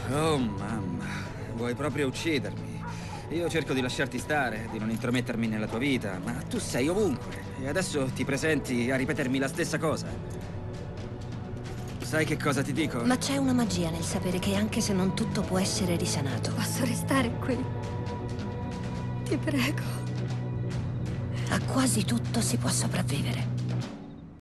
Oh, mamma. Vuoi proprio uccidermi? Io cerco di lasciarti stare, di non intromettermi nella tua vita, ma tu sei ovunque. E adesso ti presenti a ripetermi la stessa cosa. Sai che cosa ti dico? Ma c'è una magia nel sapere che anche se non tutto può essere risanato, Posso restare qui? Ti prego. a quasi tutto si può sopravvivere.